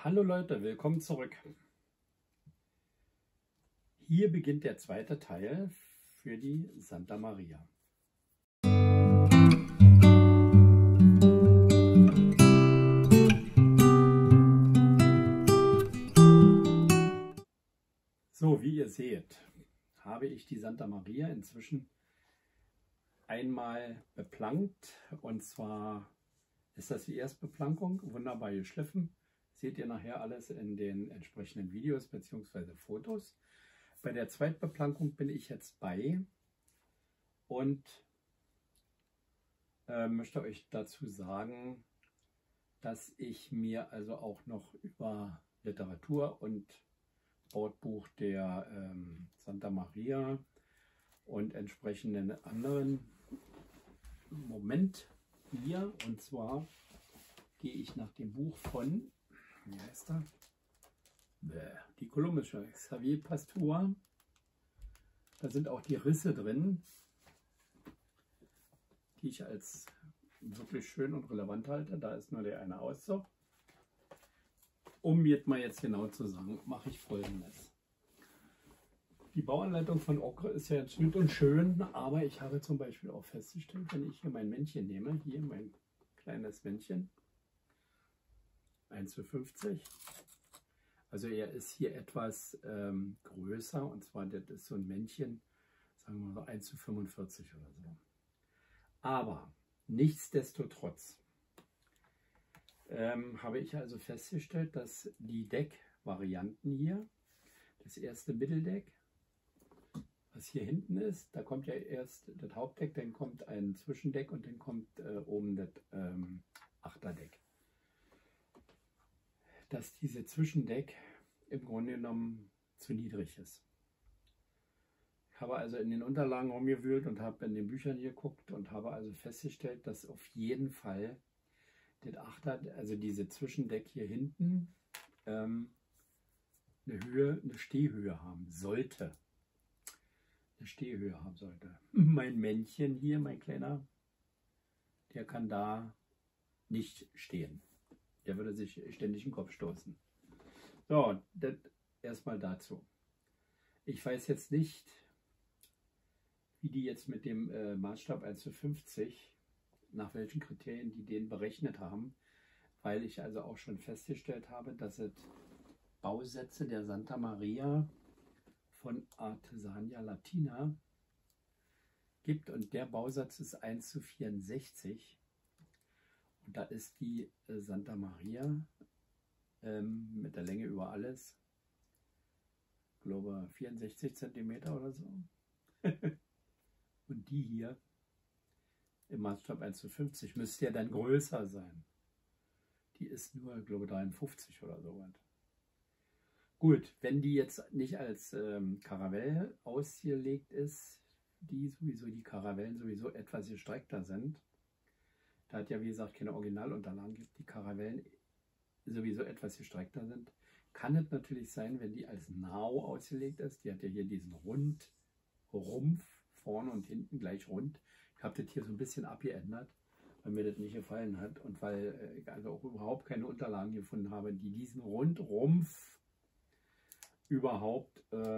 Hallo Leute, willkommen zurück. Hier beginnt der zweite Teil für die Santa Maria. So, wie ihr seht, habe ich die Santa Maria inzwischen einmal beplankt, und zwar ist das die Erstbeplankung, wunderbar geschliffen. Seht ihr nachher alles in den entsprechenden Videos bzw. Fotos. Bei der Zweitbeplankung bin ich jetzt bei und möchte euch dazu sagen, dass ich mir also auch noch über Literatur und Baubuch der Santa Maria und entsprechenden anderen Moment hier, und zwar gehe ich nach dem Buch von, wie heißt er? Die kolumbische Xavier Pasteur. Da sind auch die Risse drin, die ich als wirklich schön und relevant halte. Da ist nur der eine Auszug. Um jetzt mal genau zu sagen, mache ich Folgendes. Die Bauanleitung von Ocre ist ja jetzt gut und schön, aber ich habe zum Beispiel auch festgestellt, wenn ich hier mein Männchen nehme, hier mein kleines Männchen, 1:50. Also er ist hier etwas größer, und zwar das ist so ein Männchen, sagen wir mal 1:45 oder so. Aber nichtsdestotrotz habe ich also festgestellt, dass die Deckvarianten hier, das erste Mitteldeck, was hier hinten ist, da kommt ja erst das Hauptdeck, dann kommt ein Zwischendeck und dann kommt oben das Achterdeck. Dass diese Zwischendeck im Grunde genommen zu niedrig ist. Ich habe also in den Unterlagen rumgewühlt und habe in den Büchern geguckt und habe also festgestellt, dass auf jeden Fall das Achter, also diese Zwischendeck hier hinten, eine Stehhöhe haben sollte. Eine Stehhöhe haben sollte. Mein Männchen hier, mein Kleiner, der kann da nicht stehen. Der würde sich ständig den Kopf stoßen. So, das erstmal dazu. Ich weiß jetzt nicht, wie die jetzt mit dem Maßstab 1:50, nach welchen Kriterien die den berechnet haben, weil ich also auch schon festgestellt habe, dass es Bausätze der Santa Maria von Artesania Latina gibt, und der Bausatz ist 1:64. Und da ist die Santa Maria mit der Länge über alles, ich glaube 64 cm oder so. Und die hier im Maßstab 1:50 müsste ja dann größer sein. Die ist nur, ich glaube, 53 oder so was. Gut, wenn die jetzt nicht als Karavelle ausgelegt ist, die Karavellen sowieso etwas gestreckter sind, da hat ja wie gesagt keine Originalunterlagen gibt, die Karavellen sowieso etwas gestreckter sind, kann es natürlich sein, wenn die als Nao ausgelegt ist, die hat ja hier diesen Rumpf, vorne und hinten gleich rund. Ich habe das hier so ein bisschen abgeändert, weil mir das nicht gefallen hat und weil ich also auch überhaupt keine Unterlagen gefunden habe, die diesen Rundrumpf überhaupt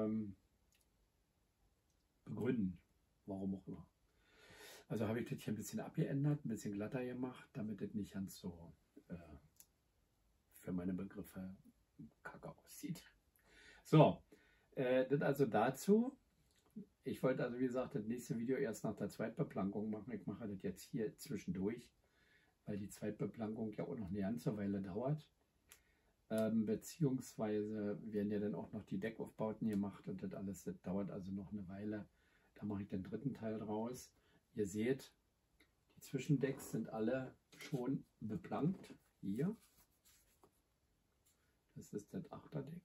begründen. Warum auch immer. Also habe ich das hier ein bisschen abgeändert, ein bisschen glatter gemacht, damit das nicht ganz so für meine Begriffe kacke aussieht. So, das also dazu. Ich wollte also, wie gesagt, das nächste Video erst nach der Zweitbeplankung machen. Ich mache das jetzt hier zwischendurch, weil die Zweitbeplankung ja auch noch eine ganze Weile dauert. Beziehungsweise werden ja dann auch noch die Deckaufbauten gemacht und das alles, das dauert also noch eine Weile. Da mache ich den dritten Teil draus. Ihr seht, die Zwischendecks sind alle schon beplankt. Hier. Das ist das Achterdeck.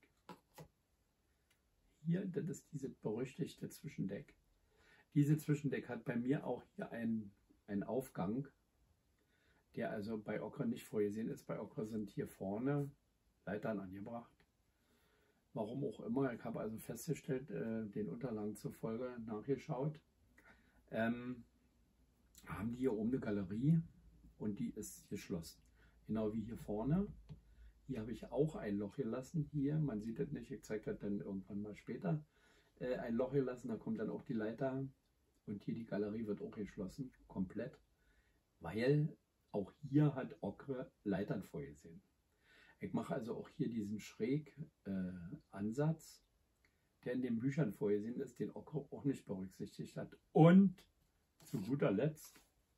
Hier, das ist dieses berüchtigte Zwischendeck. Diese Zwischendeck hat bei mir auch hier einen Aufgang, der also bei Ocre nicht vorgesehen ist. Bei Ocre sind hier vorne Leitern angebracht. Warum auch immer, ich habe also festgestellt, den Unterlagen zufolge nachgeschaut, haben die hier oben eine Galerie und die ist geschlossen. Genau wie hier vorne. Hier habe ich auch ein Loch gelassen. Hier, man sieht das nicht, ich zeige das dann irgendwann mal später. Ein Loch gelassen, da kommt dann auch die Leiter. Und hier die Galerie wird auch geschlossen, komplett. Weil auch hier hat Ocre Leitern vorgesehen. Ich mache also auch hier diesen Schräg-Ansatz, der in den Büchern vorgesehen ist, den Ocre auch nicht berücksichtigt hat. Und zu guter Letzt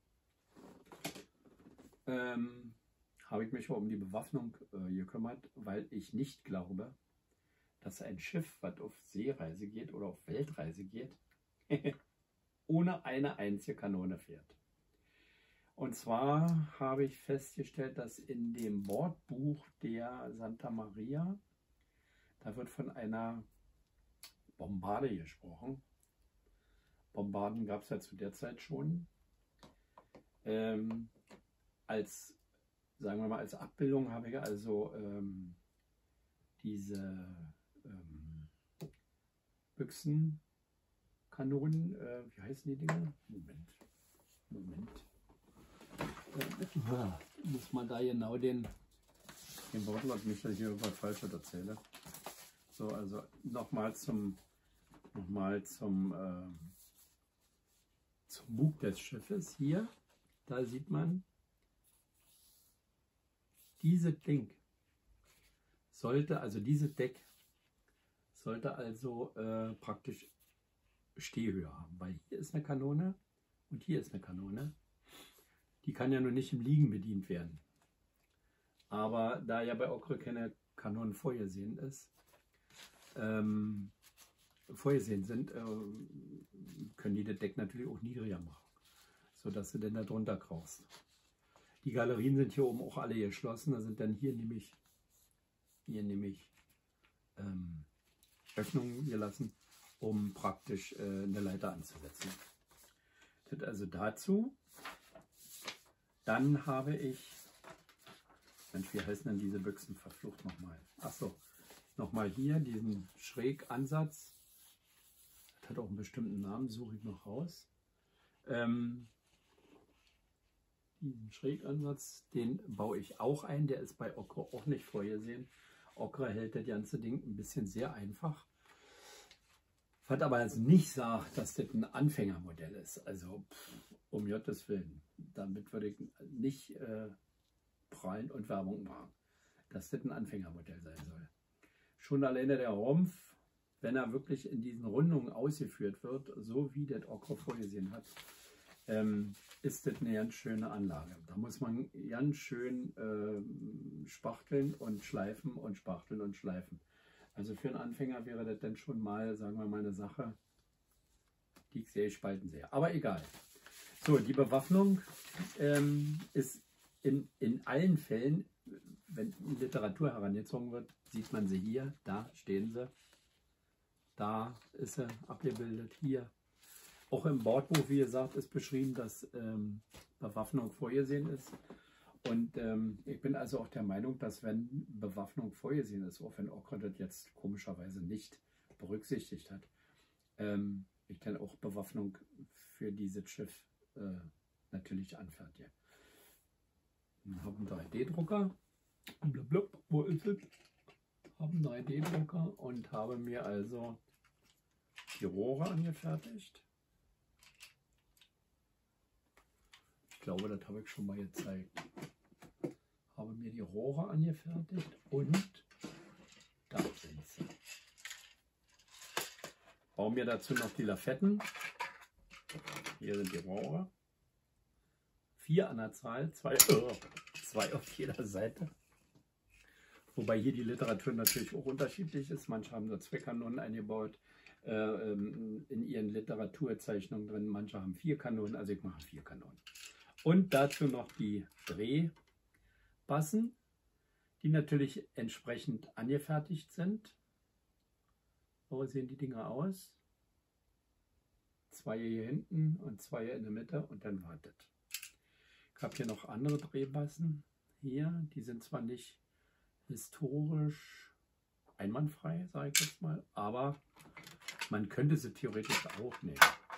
habe ich mich um die Bewaffnung gekümmert, weil ich nicht glaube, dass ein Schiff, was auf Seereise geht oder auf Weltreise geht, ohne eine einzige Kanone fährt. Und zwar habe ich festgestellt, dass in dem Bordbuch der Santa Maria, da wird von einer Bombarde gesprochen. Bombarden gab es ja zu der Zeit schon. Als, sagen wir mal, als Abbildung habe ich also diese Büchsenkanonen, wie heißen die Dinger? Moment. Muss man da genau den Wortlaut nicht, dass ich hier irgendwas Falsches erzähle. So, also nochmal zum Bug des Schiffes. Hier, da sieht man, dieses Ding sollte, also dieses Deck sollte also praktisch Stehhöhe haben, weil hier ist eine Kanone und hier ist eine Kanone. Die kann ja nur nicht im Liegen bedient werden. Aber da ja bei Ocre keine Kanonen vorgesehen sind, können die das Deck natürlich auch niedriger machen, sodass du dann da drunter krauchst. Die Galerien sind hier oben auch alle geschlossen. Da sind dann hier nämlich Öffnungen gelassen, um praktisch eine Leiter anzusetzen. Das also dazu. Dann habe ich, Mensch, wie heißen denn diese Büchsen verflucht nochmal? Achso, nochmal hier diesen Schrägansatz. Das hat auch einen bestimmten Namen, suche ich noch raus. Diesen Schrägansatz, den baue ich auch ein, der ist bei Ocre auch nicht vorgesehen. Ocre hält das ganze Ding ein bisschen sehr einfach. Was aber also nicht sagt, dass das ein Anfängermodell ist. Also um Gottes Willen, damit würde ich nicht prahlen und Werbung machen, dass das ein Anfängermodell sein soll. Schon alleine der Rumpf, wenn er wirklich in diesen Rundungen ausgeführt wird, so wie das Ocre vorgesehen hat, ist das eine ganz schöne Anlage. Da muss man ganz schön spachteln und schleifen und spachteln und schleifen. Also für einen Anfänger wäre das dann schon mal, sagen wir mal, eine Sache, die ich sehr gespalten sehe. Aber egal. So, die Bewaffnung ist in allen Fällen, wenn Literatur herangezogen wird, sieht man sie hier, da stehen sie. Da ist sie abgebildet, hier. Auch im Bordbuch, wie gesagt, ist beschrieben, dass Bewaffnung vorgesehen ist. Und ich bin also auch der Meinung, dass wenn Bewaffnung vorgesehen ist, auch wenn Ocre das jetzt komischerweise nicht berücksichtigt hat, ich dann auch Bewaffnung für dieses Schiff natürlich anfertige. Ich habe einen 3D-Drucker. Wo ist es? Ich habe einen 3D-Drucker und habe mir also die Rohre angefertigt. Ich glaube, das habe ich schon mal gezeigt. Habe mir die Rohre angefertigt und da sind sie. Baue mir dazu noch die Lafetten. Hier sind die Rohre. 4 an der Zahl, 2 auf jeder Seite. Wobei hier die Literatur natürlich auch unterschiedlich ist. Manche haben so Zweckkanonen eingebaut in ihren Literaturzeichnungen drin. Manche haben 4 Kanonen, also ich mache 4 Kanonen. Und dazu noch die Drehbassen, die natürlich entsprechend angefertigt sind. So sehen die Dinger aus. 2 hier hinten und 2 in der Mitte und dann wartet. Ich habe hier noch andere Drehbassen. Hier, die sind zwar nicht historisch einwandfrei, sage ich jetzt mal, aber man könnte sie theoretisch auch nehmen.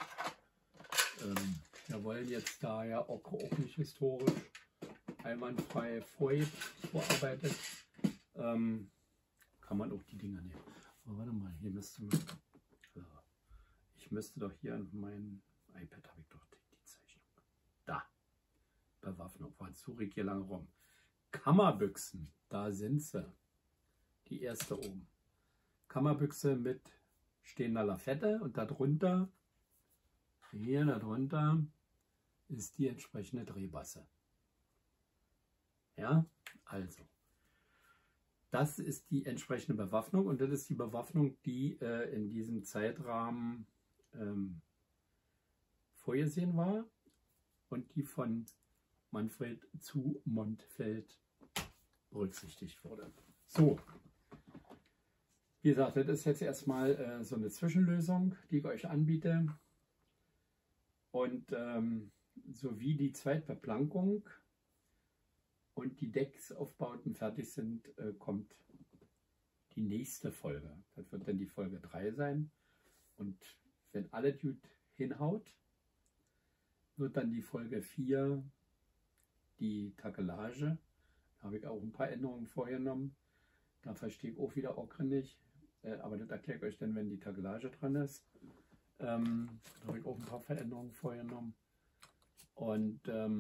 Wir wollen jetzt da ja auch nicht historisch einwandfrei vorarbeitet, kann man auch die Dinger nehmen. Aber warte mal, hier müsste man, ich müsste doch hier an meinem iPad, habe ich doch die Zeichnung. Da, Bewaffnung, suche ich hier lange rum. Kammerbüchsen, da sind sie. Die erste oben. Kammerbüchse mit stehender Lafette und darunter, hier darunter, ist die entsprechende Drehbasse. Ja, also. Das ist die entsprechende Bewaffnung und das ist die Bewaffnung, die in diesem Zeitrahmen vorgesehen war und die von Manfred zu Montfeld berücksichtigt wurde. So, wie gesagt, das ist jetzt erstmal so eine Zwischenlösung, die ich euch anbiete. Und sowie die Zweitbeplankung und die Decksaufbauten fertig sind, kommt die nächste Folge. Das wird dann die Folge 3 sein. Und wenn alles gut hinhaut, wird dann die Folge 4 die Takelage. Da habe ich auch ein paar Änderungen vorgenommen. Da verstehe ich auch wieder nicht. Aber das erkläre ich euch dann, wenn die Takelage dran ist. Da habe ich auch ein paar Veränderungen vorgenommen. Und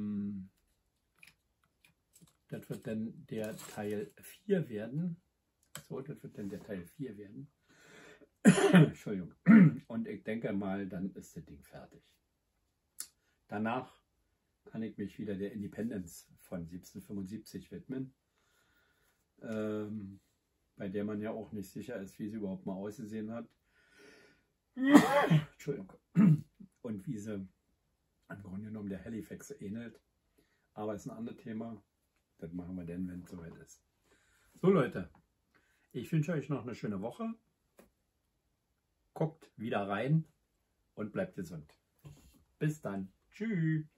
das wird dann der Teil 4 werden. So, das wird dann der Teil 4 werden. Entschuldigung. Und ich denke mal, dann ist das Ding fertig. Danach kann ich mich wieder der Independence von 1775 widmen. Bei der man ja auch nicht sicher ist, wie sie überhaupt mal ausgesehen hat. Entschuldigung. Und wie sie im Grunde genommen der Halifax ähnelt. Aber es ist ein anderes Thema. Das machen wir dann, wenn es soweit ist. So Leute, ich wünsche euch noch eine schöne Woche. Guckt wieder rein und bleibt gesund. Bis dann. Tschüss.